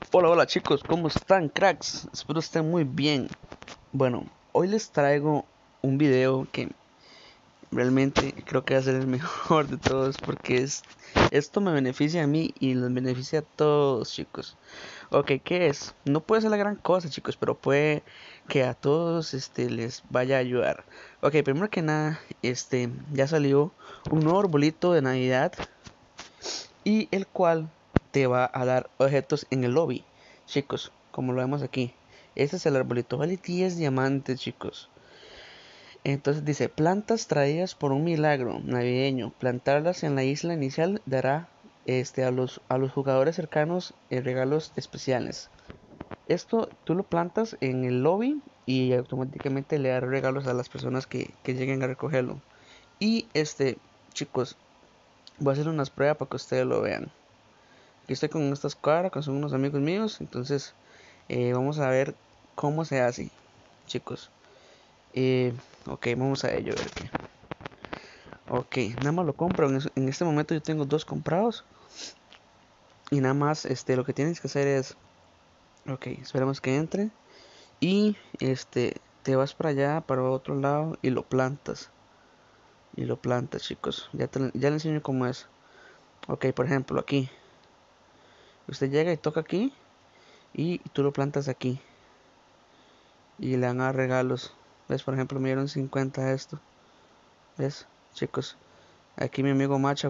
Hola, hola chicos, ¿cómo están, cracks? Espero estén muy bien. Bueno, hoy les traigo un video que realmente creo que va a ser el mejor de todos porque esto me beneficia a mí y les beneficia a todos, chicos. Ok, ¿qué es? No puede ser la gran cosa, chicos, pero puede que a todos les vaya a ayudar. Ok, primero que nada, ya salió un nuevo arbolito de Navidad y el cual te va a dar objetos en el lobby, chicos, como lo vemos aquí. Este es el arbolito, vale 10 diamantes, chicos. Entonces dice, plantas traídas por un milagro navideño, plantarlas en la isla inicial dará a los jugadores cercanos regalos especiales. Esto tú lo plantas en el lobby y automáticamente le dará regalos a las personas que lleguen a recogerlo. Y chicos, voy a hacer unas pruebas para que ustedes lo vean. Aquí estoy con estas caras, que son unos amigos míos. Entonces, vamos a ver cómo se hace, chicos. Eh, ok, vamos a ello. A ver qué. Ok, nada más lo compro. En este momento yo tengo dos comprados. Y nada más, lo que tienes que hacer es. Ok, esperemos que entre. Y te vas para allá, para otro lado. Y lo plantas. Y lo plantas, chicos. Ya le enseño cómo es. Ok, por ejemplo, aquí. Usted llega y toca aquí. Y tú lo plantas aquí. Y le dan a regalos. ¿Ves? Por ejemplo, me dieron 50 a esto. ¿Ves? Chicos, aquí mi amigo Macha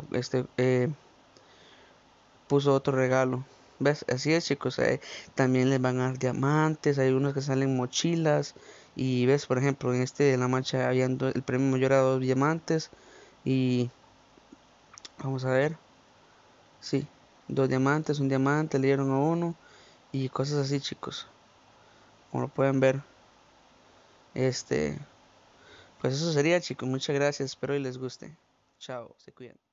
puso otro regalo. ¿Ves? Así es, chicos. También les van a dar diamantes. Hay unos que salen mochilas. Y ves, por ejemplo, en de la Macha habían el premio mayor a 2 diamantes. Y vamos a ver. Sí, 2 diamantes, un diamante, le dieron a uno. Y cosas así, chicos. Como lo pueden ver. Este, pues eso sería, chicos. Muchas gracias. Espero y les guste. Chao, se cuidan.